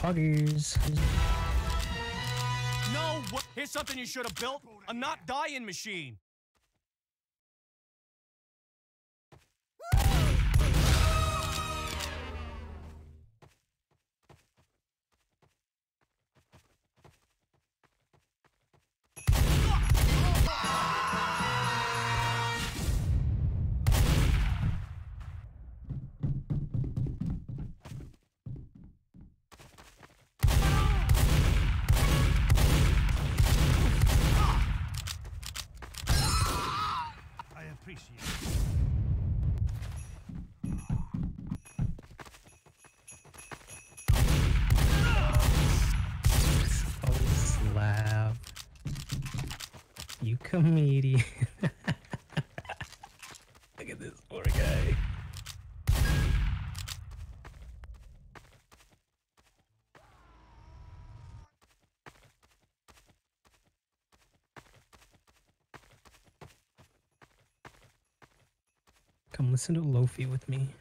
Poggers. No, what? Here's something you should have built. A not dying machine. Appreciate it. Oh, slap. You comedian. Look at this poor guy. Come listen to Lofi with me.